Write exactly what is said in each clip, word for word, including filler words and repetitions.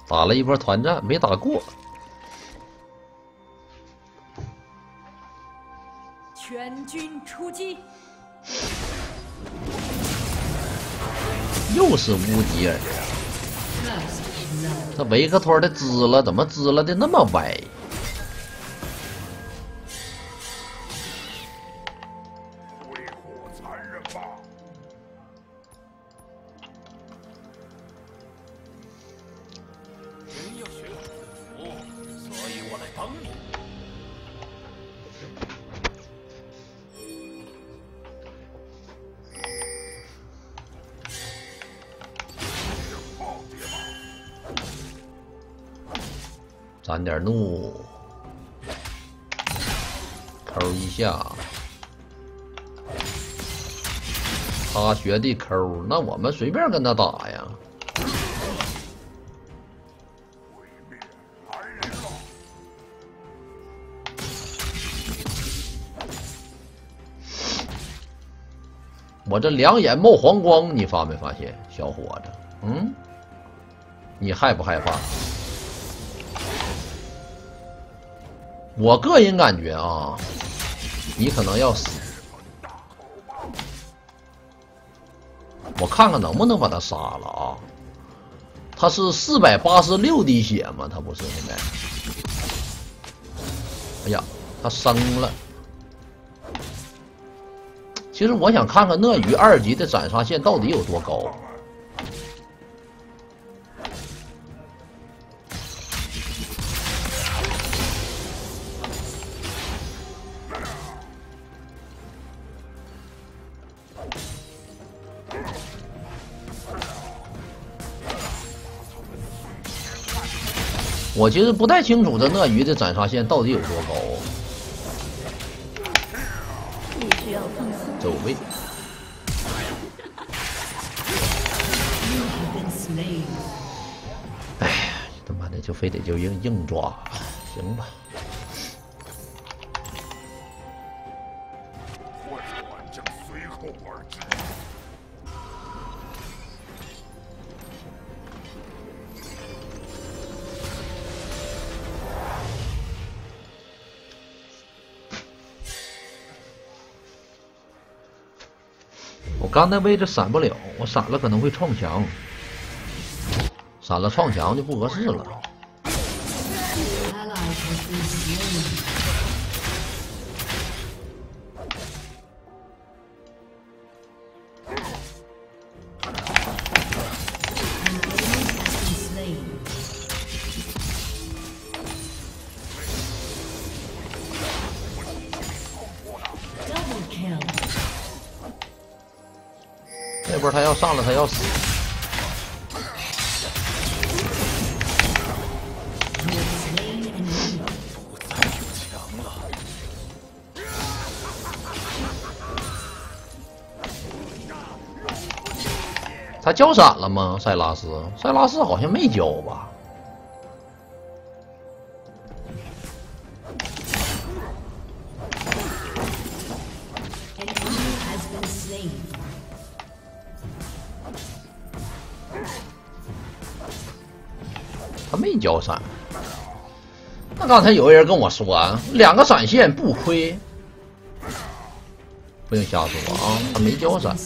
打了一波团战，没打过。 全军出击！ 又是乌迪尔，这维克托的支了怎么支了的那么歪？ 挥霍残忍吧！人要学会服，所以我来帮你。 攒点怒，抠一下，他学的抠，那我们随便跟他打呀。我这两眼冒黄光，你发没发现，小伙子？嗯，你害不害怕？ 我个人感觉啊，你可能要死。我看看能不能把他杀了啊？他是四百八十六滴血吗？他不是现在？哎呀，他升了。其实我想看看鳄鱼二级的斩杀线到底有多高。 我其实不太清楚这鳄鱼的斩杀线到底有多高。 你需要放松。 走位。哎呀，他妈的就非得就硬硬抓，行吧。 我船将随后而至。 我刚才位置闪不了，我闪了可能会撞墙，闪了撞墙就不合适了。这波他要上了，他要死。他交闪了吗？塞拉斯，塞拉斯好像没交吧？他没交闪。那刚才有个人跟我说啊，两个闪现不亏，不用瞎说啊，他没交闪。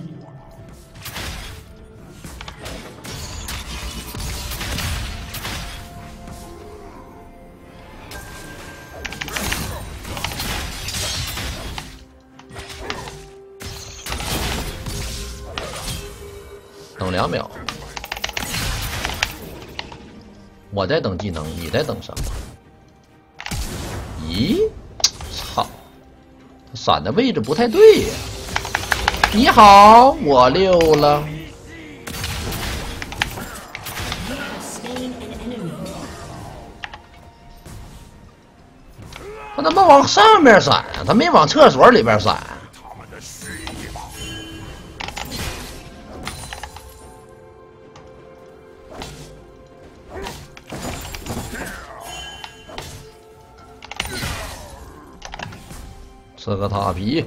等两秒。 我在等技能，你在等什么？咦，操！他闪的位置不太对呀。你好，我溜了。他他妈往上面闪，他没往厕所里边闪。 吃个塔皮，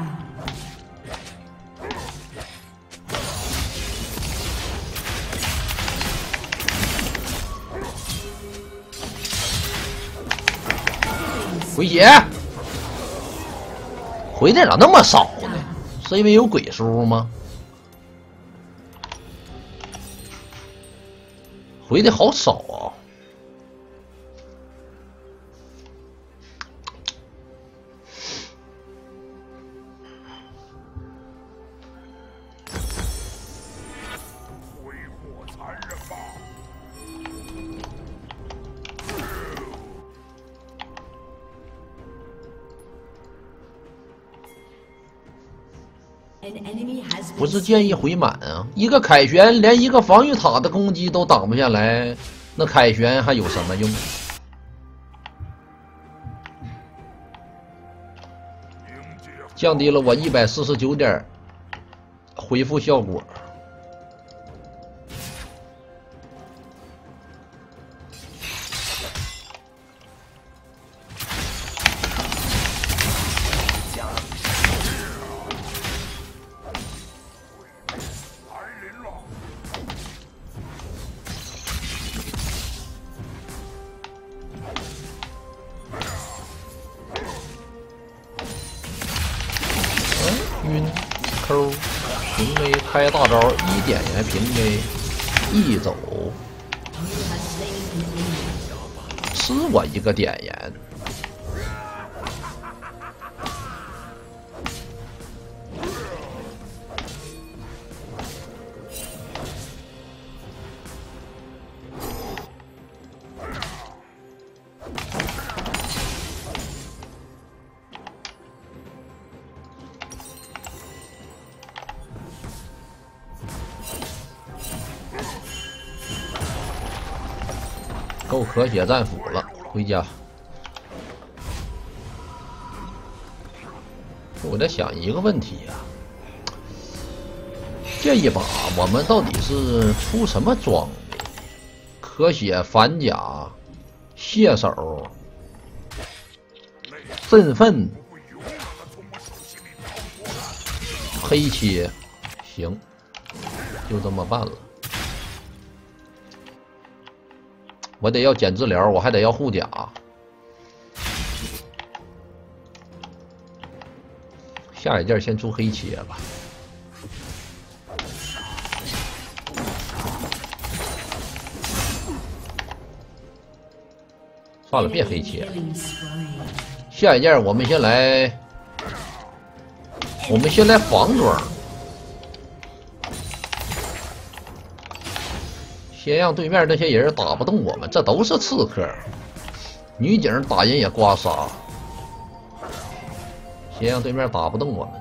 回血，回的咋那么少呢？是因为有鬼书吗？回的好少啊！ 挥霍残忍吧！ 不是建议回满啊！一个凯旋连一个防御塔的攻击都挡不下来，那凯旋还有什么用？降低了我一百四十九点恢复效果。晕抠平 A 开大招一点燃平 A 一走，吃我一个点燃。够可血战斧了，回家。我在想一个问题呀、啊，这一把我们到底是出什么装备？可血反甲、蟹手、振奋、黑切，行，就这么办了。我得要减治疗，我还得要护甲。下一件先出黑切吧。算了，别黑切了。下一件我们先来，我们先来防装。先让对面那些人打不动我们，这都是刺客。女警打人也刮痧，先让对面打不动我们。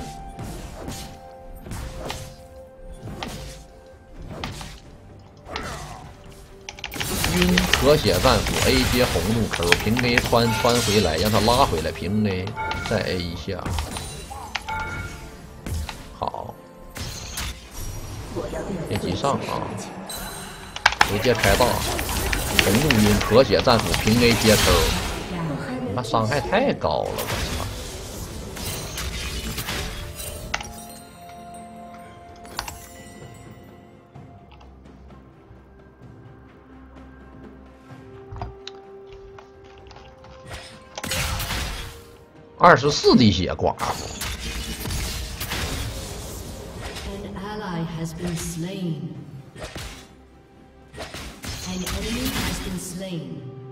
晕可血战斧 A 接红怒抠平 A 穿穿回来，让他拉回来平 A 再 A 一下。好，别急上啊！直接开大，红怒晕可血战斧平 A 接抠，你妈伤害太高了，我操！二十四滴血寡妇。 An enemy has been slain.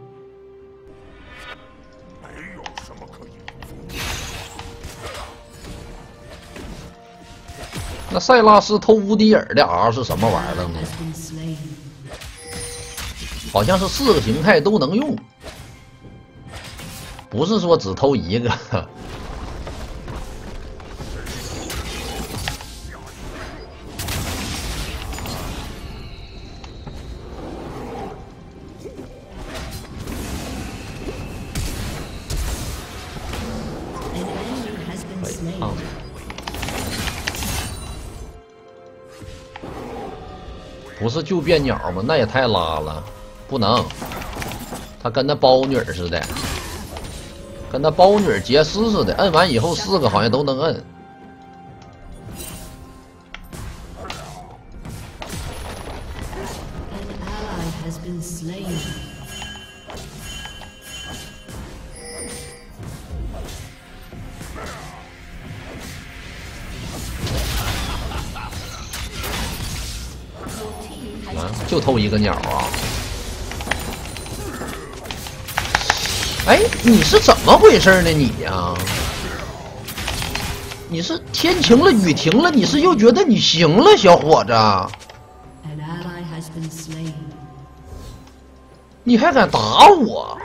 没有什么可以。 那塞拉斯偷乌迪尔的 R 是什么玩意儿呢？好像是四个形态都能用，不是说只偷一个。不是就变鸟吗？那也太拉了，不能。他跟那包女似的，跟那包女杰斯似的，摁完以后四个好像都能摁。 been slain. 啊，就偷一个鸟啊！哎，你是怎么回事呢你呀、啊？你是天晴了雨停了，你是又觉得你行了，小伙子？ An ally has been slain. 你还敢打我？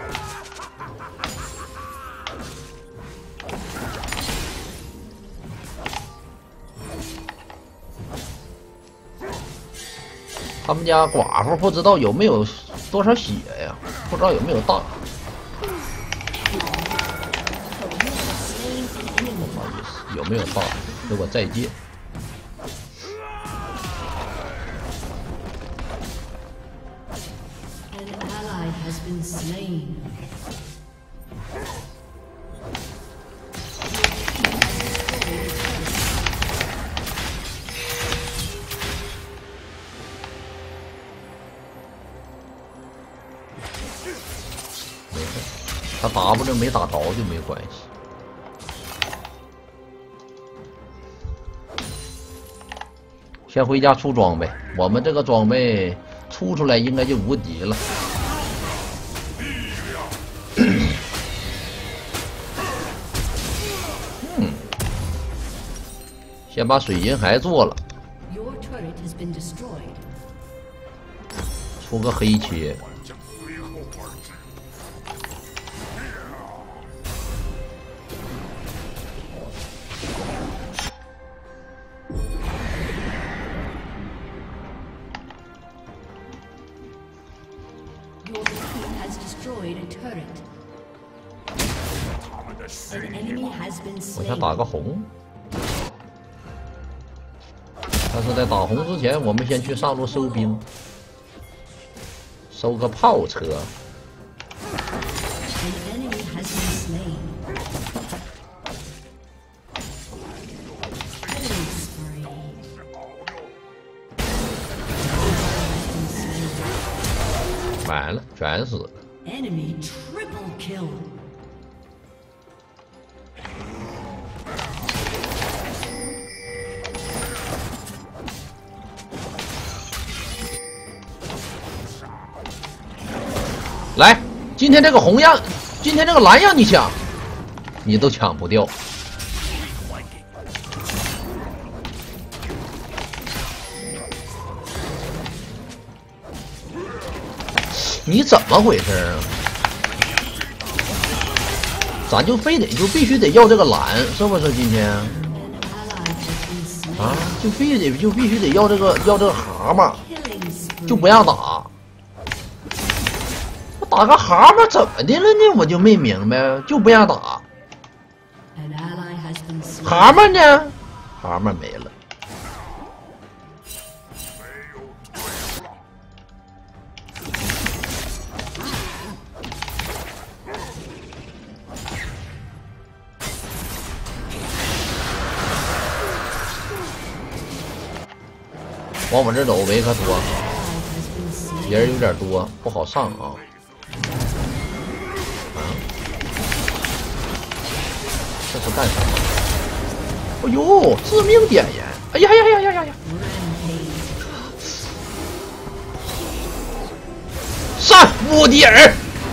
他们家寡妇不知道有没有多少血呀？不知道有没有大。不好意思，有没有大？给我再见。 Has been slain. 没事，他 W 没打着就没关系。先回家出装备，我们这个装备出出来应该就无敌了。 嗯，先把水银骸做了，出个黑切。我想打个红，但是在打红之前，我们先去上路收兵，收个炮车。完了，全死了。 Enemy triple kill. 来，今天这个红让，今天这个蓝让你抢，你都抢不掉。你怎么回事啊？咱就非得就必须得要这个蓝，是不是？今天啊，就必须得就必须得要这个要这个蛤蟆，就不让打。我打个蛤蟆怎么的了呢？我就没明白，就不让打。蛤蟆呢？蛤蟆没了。 往我这走，维克多，人有点多，不好上啊。啊，这是干什么？哎呦，致命点烟！哎呀呀呀呀呀呀！上乌迪尔！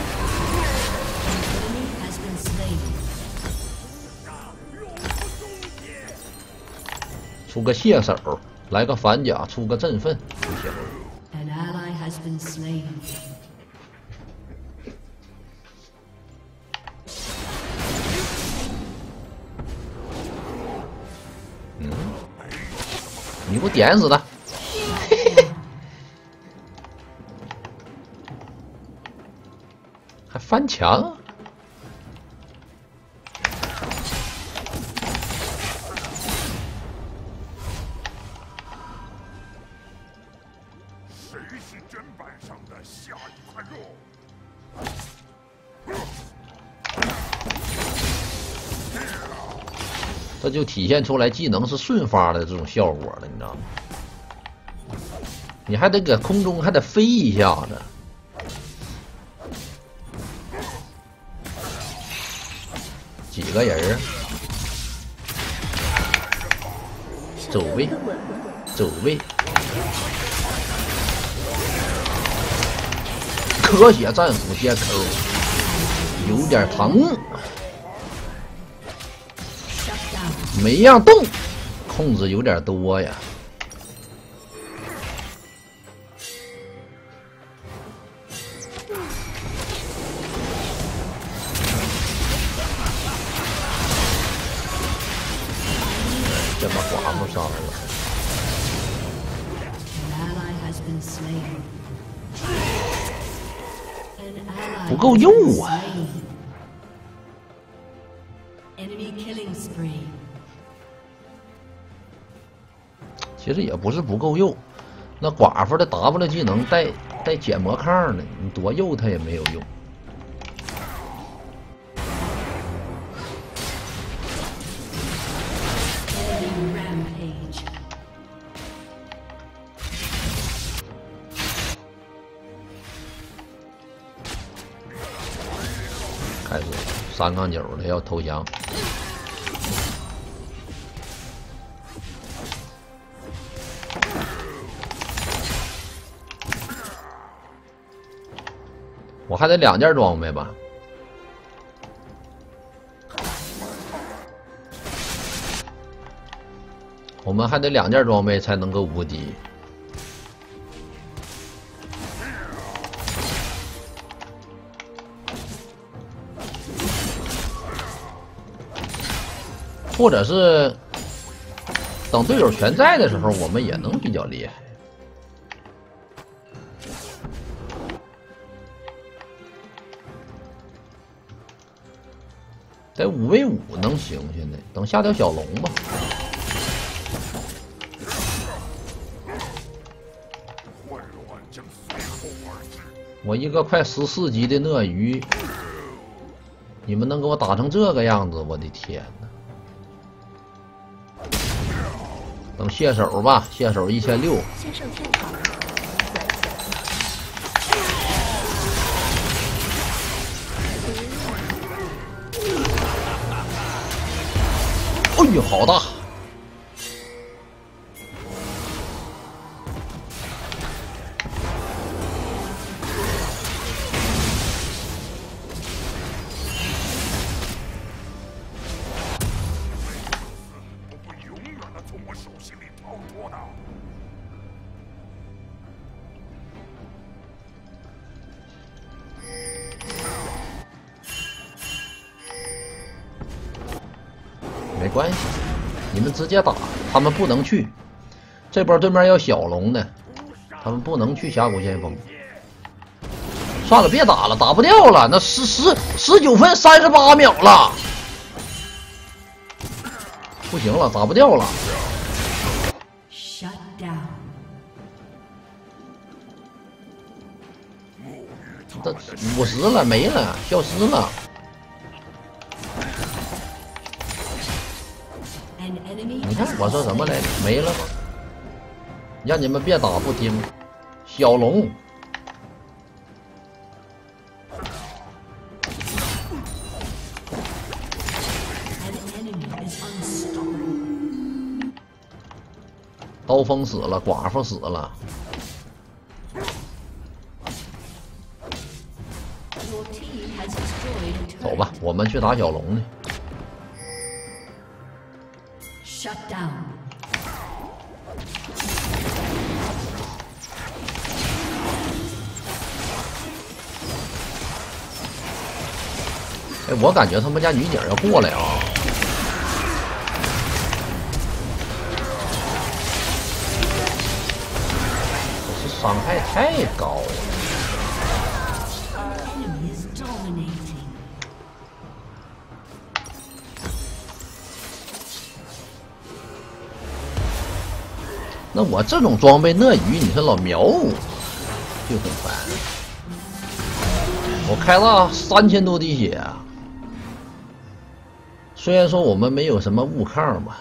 出个蟹手。 来个反甲，出个振奋就行。 An ally has been slain. 嗯，你给我点死他！还翻墙？ 这就体现出来技能是瞬发的这种效果了，你知道吗？你还得搁空中还得飞一下子， 几个人啊？走位，走位。科学战斧接口有点疼，没让动，控制有点多呀。这把寡妇上来了。 不够用啊！其实也不是不够用，那寡妇的 W 技能带带减魔抗呢，你多诱他也没有用。开始三杠九的要投降，我还得两件装备吧。我们还得两件装备才能够无敌。 或者是等队友全在的时候，我们也能比较厉害。得五 v 五能行，现在等下条小龙吧。我一个快十四级的鳄鱼，你们能给我打成这个样子？我的天哪！ 等卸手吧，卸手一千六。 先上天堂。 哎呦，好大！没关系，你们直接打，他们不能去。这波对面要小龙的，他们不能去峡谷先锋。算了，别打了，打不掉了。那十十十九分三十八秒了，不行了，打不掉了。 Shut down. 这五十了，没了，消失了。 你看我说什么来着？没了吗？让你们别打不听。小龙，刀锋死了，寡妇死了。走吧，我们去打小龙去。 Shut down. 哎，我感觉他们家女警要过来啊！这是伤害太高了。 Enemy is dominating. 那我这种装备鳄鱼，你说老瞄我就很烦。我开了三千多滴血啊！虽然说我们没有什么物抗吧。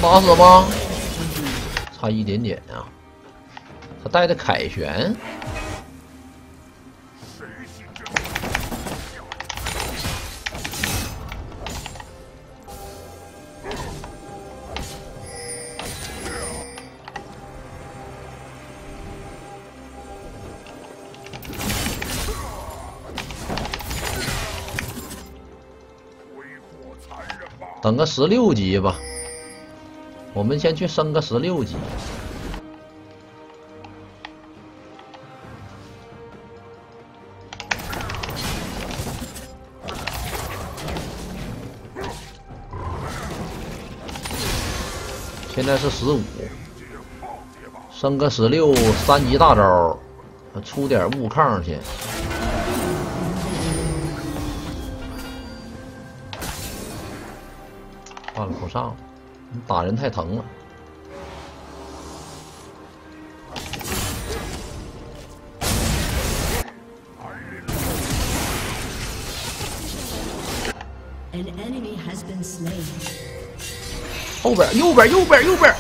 打死吗？差一点点啊！他带的凯旋。等个十六级吧，我们先去升个十六级。现在是十五，升个十六，三级大招，出点悟抗去。换了口上，你打人太疼了。 An enemy has been slain. 后边，右边，右边，右边。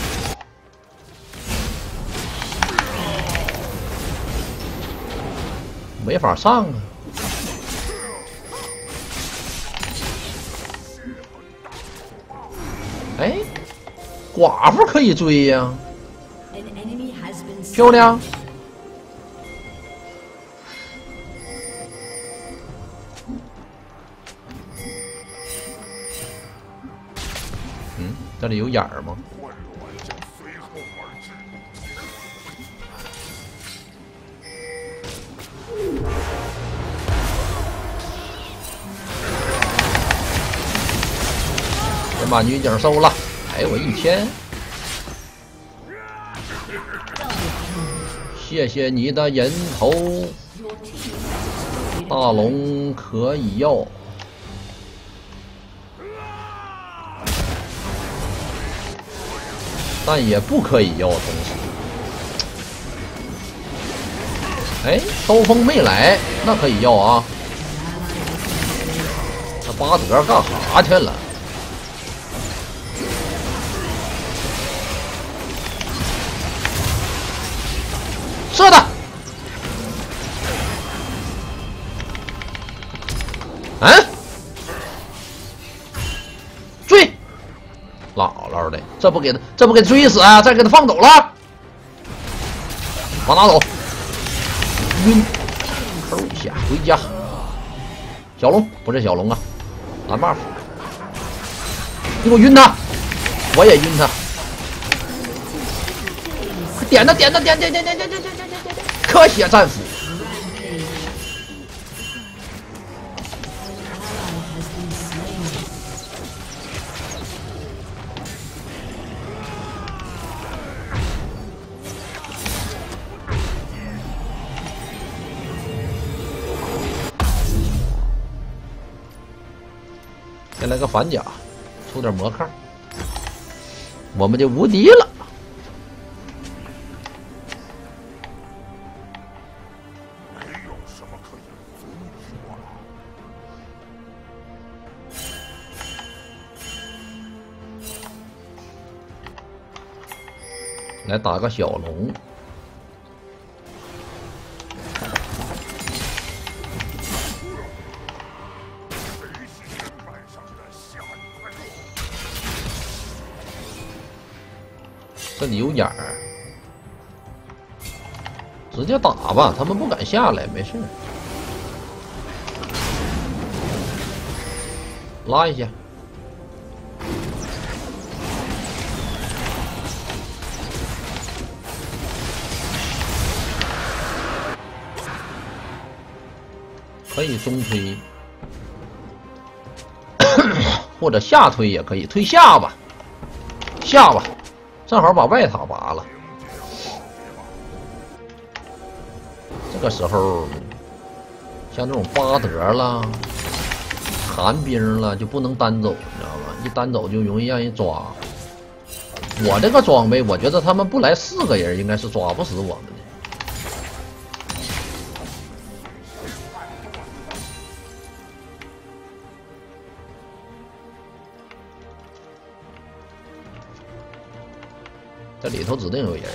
没法上啊。哎，寡妇可以追呀，漂亮。嗯，这里有眼儿吗？先把女警收了。哎，我一千，谢谢你的人头，大龙可以要，但也不可以要。同时，哎，刀锋没来，那可以要啊。那巴德干啥去了？射的，嗯，追，姥姥的，这不给他，这不给追死啊！再给他放走了，往哪走？晕，扣一下，回家。小龙不是小龙啊，蓝 buff， 你给我晕他，我也晕他。点他点他点点点点点点点点点点！科血战斧，先来个反甲，出点魔抗，我们就无敌了。来打个小龙，这里有眼儿，直接打吧，他们不敢下来，没事，拉一下。可以中推，或者下推也可以，推下吧，下吧，正好把外塔拔了。这个时候，像这种巴德啦、寒冰啦，就不能单走，你知道吧？一单走就容易让人抓。我这个装备，我觉得他们不来四个人，应该是抓不死我们的。 这里头指定有人。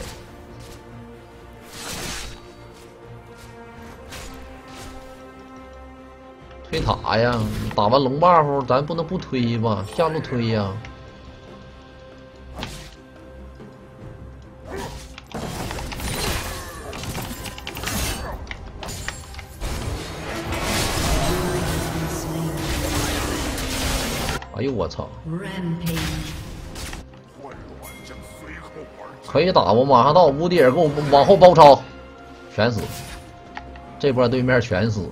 推塔呀！打完龙 buff， 咱不能不推吧？下路推呀！哎呦我操！ Rampage 可以打，我马上到，乌迪尔给我往后包抄，全死。这波对面全死。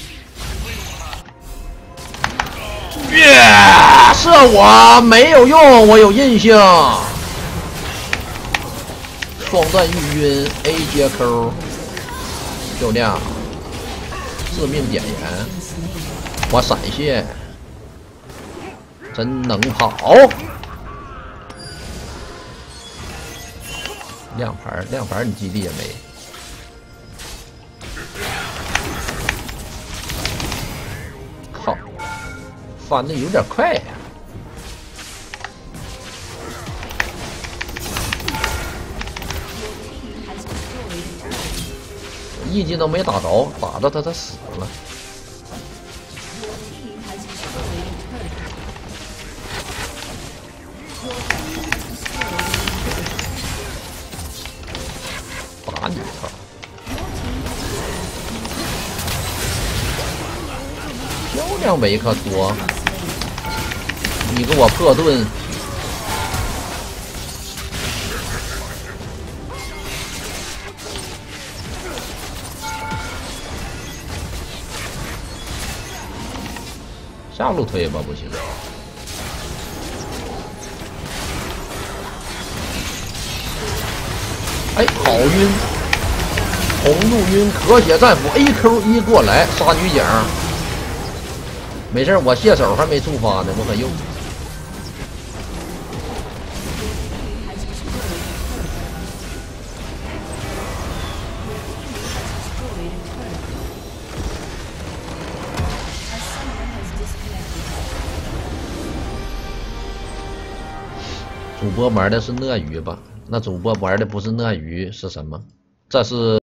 耶、yeah! 射我没有用，我有印象。双段御晕 A 接 Q， 漂亮，致命点燃，我闪现，真能跑。亮牌，亮牌，你基地也没。靠，翻的有点快呀、啊！一击都没打着，打到他他死了。打你操！漂亮维克托，你给我破盾！下路推吧，不行。哎，好晕！红路晕，咳血战斧 A Q 一过来杀女警。没事，我卸手还没触发呢，我可用。主播玩的是鳄鱼吧？那主播玩的不是鳄鱼是什么？这是。